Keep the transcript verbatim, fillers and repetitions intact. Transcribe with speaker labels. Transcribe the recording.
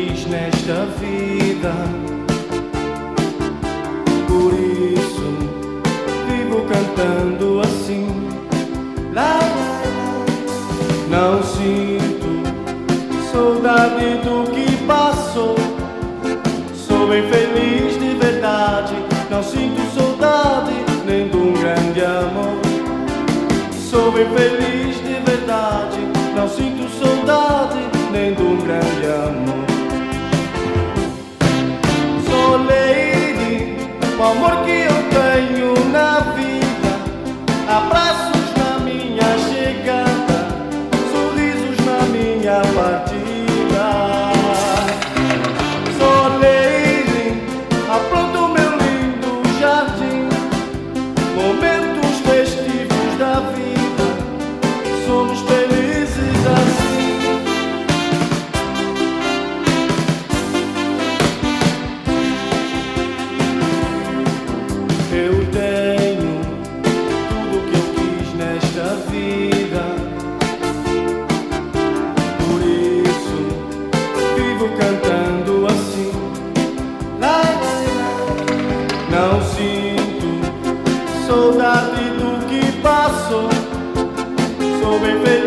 Speaker 1: quis nesta vida. Por isso vivo cantando assim. Lá, lá, lá. Não sinto saudade do que passou. Sou bem feliz de verdade. Não sinto saudade nem de um grande amor. Sou bem feliz de verdade. Não sinto saudade nem de um grande amor. Sou lady, o amor que eu tenho na vida. Abraços na minha chegada, sorrisos na minha partida. Sou lady, apronto o meu lindo jardim. Momentos festivos da vida, somos felizes assim. Eu tenho tudo que eu quis nesta vida. Por isso vivo cantando assim. Lá, lá, lá. Não sinto saudade do que passou. Sou bem feliz